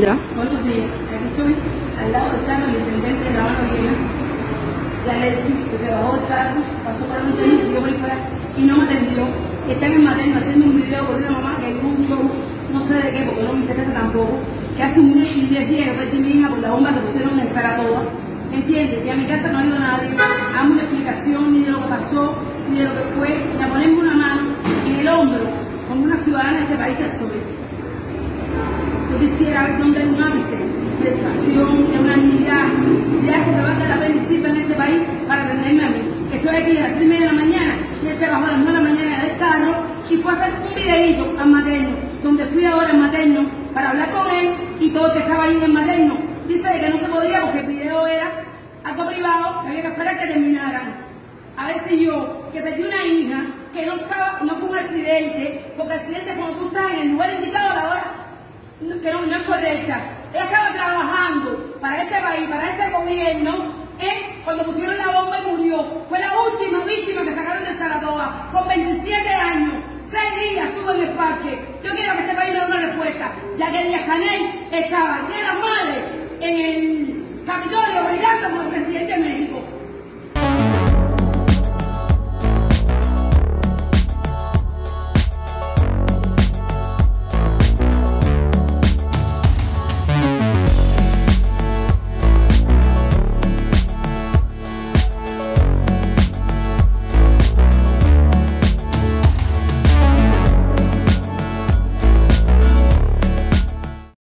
Ya. Buenos días. Aquí estoy al lado del carro del intendente de La Habana Vieja, de Alexis, que se bajó del carro, pasó por el hotel y siguió por ahí para y no me atendió. Están en materno haciendo un video con una mamá que tuvo un show, no sé de qué, porque no me interesa tampoco, que hace un mes y 10 días que perdí a mi hija por la bomba que pusieron en Saratoga. ¿Entiendes? Que a mi casa no ha ido nadie, dame una explicación ni de lo que pasó, ni de lo que fue, ni a ponerme una mano en el hombro, como una ciudadana de este país que soy. Yo quisiera ver dónde hay un ápice de educación, de unanimidad, de algo que valga la pena y sirva en este país para atenderme a mí. Que estoy aquí a las 6:30 de la mañana y él se bajó a las 9 de la mañana del carro y fue a hacer un videíto al materno, donde fui ahora al materno para hablar con él y todo el que estaba ahí en el materno. Dice que no se podía porque el video era algo privado, que había que esperar que terminaran. A ver si yo, que perdí una hija, que no fue un accidente, porque accidente cuando tú estás en el lugar indicado a la hora que no es correcta. Ella estaba trabajando para este país, para este gobierno, cuando pusieron la bomba y murió. Fue la última víctima que sacaron de Saratoga, con 27 años. 6 días estuvo en el parque. Yo quiero que este país me dé una respuesta, ya que Díaz-Canel estaba, y era madre, en el Capitolio bailando con el presidente México.